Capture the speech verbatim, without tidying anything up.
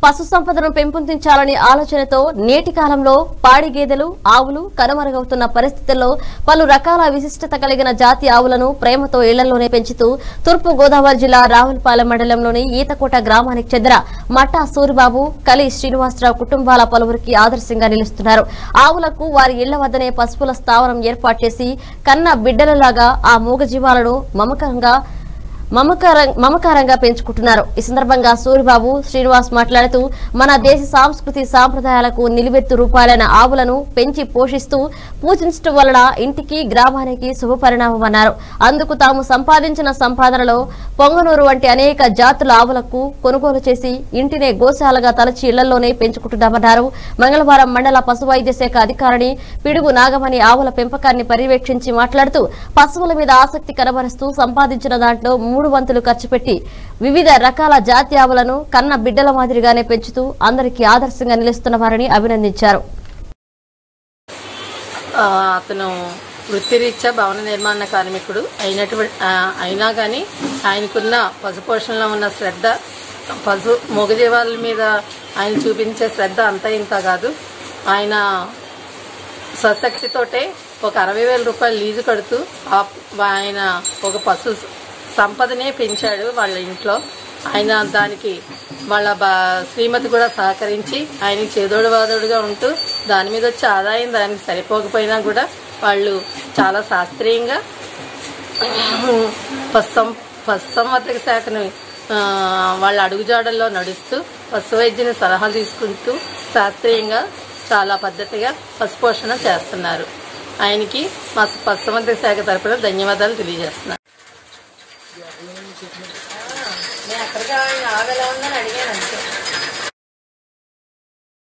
పశు సంపదను పెంపొందించాలని ఆలోచనతో నేటి కాలంలో పాడి గేదెలు ఆవులు కనుమరుగవుతున్న పరిస్థితుల్లో పలు రకాల విశిష్టత కలిగిన జాతి ఆవులను ప్రేమతో ఇళ్లలోనే పెంచుతూ తూర్పు గోదావరి జిల్లా రావులపాలెం మండలంలోని ఈతకోట గ్రామానికి చెందిన మట్టా సూరిబాబు కలి శ్రీనివాసరావు కుటుంబాల పలువురికి ఆదర్శంగా నిలుస్తున్నారు. ఆవులకు వారి ఇళ్ల వద్దనే పశువుల స్థావరం ఏర్పాటు చేసి కన్న బిడ్డలలాగా ఆ మూగజీవాలను మమకంగా మమకారంగా పెంచుకుంటున్నారు. ఈ సందర్భంగా సూరిబాబు శ్రీనివాస్ మాట్లాడుతూ మన దేశ సంస్కృతి సాంప్రదాయాలకు నిలువెత్తు రూపాయలైన ఆవులను పెంచి పోషిస్తూ పూజించడం వలన ఇంటికి గ్రామానికి శుభపరిణామమన్నారు. అందుకు తాము సంపాదించిన సంపాదనలో పొంగనూరు వంటి అనేక జాతుల ఆవులకు కొనుగోలు చేసి ఇంటినే గోశాలగా తలచి ఇళ్లలోనే పెంచుకుంటున్నామన్నారు. మంగళవారం మండల పశు వైద్య శాఖ అధికారిని పిడుగు నాగమణి ఆవుల పెంపకాన్ని పర్యవేక్షించి మాట్లాడుతూ పశువుల మీద ఆసక్తి కనబరుస్తూ సంపాదించిన దాంట్లో మూడు వంతులు ఖర్చు పెట్టి వివిధ రకాల జాతి ఆవులను కన్న బిడ్డల మాదిరిగానే పెంచుతూ అందరికీ ఆదర్శంగా నిలుస్తున్న వారిని అభినందించారు. అతను వృత్తిరీత్యా భవన నిర్మాణ కార్మికుడు అయినటువంటి అయినా కానీ ఆయనకున్న పశుపోషణలో ఉన్న శ్రద్ధ, పశు మూగజీవాల మీద ఆయన చూపించే శ్రద్ధ అంతా ఇంత కాదు. ఆయన స్వశక్తితోటే ఒక అరవై వేల రూపాయలు లీజు కడుతూ ఆయన ఒక పశు సంపదనే పెంచాడు వాళ్ళ ఇంట్లో. ఆయన దానికి వాళ్ళ శ్రీమతి కూడా సహకరించి ఆయన చేదోడు వాదోడుగా ఉంటూ దాని మీద వచ్చే ఆదాయం దానికి సరిపోకపోయినా కూడా వాళ్ళు చాలా శాస్త్రీయంగా పశు పశుసంవర్ధక శాఖను వాళ్ళ అడుగుజాడల్లో నడుస్తూ పశు వైద్యుని సలహా తీసుకుంటూ శాస్త్రీయంగా చాలా పద్ధతిగా పశుపోషణ చేస్తున్నారు. ఆయనకి మా పశుసంవర్ధక శాఖ తరపున ధన్యవాదాలు తెలియజేస్తున్నారు. నేను అక్కడికి ఆగలా ఉందని అడిగాను అంతే.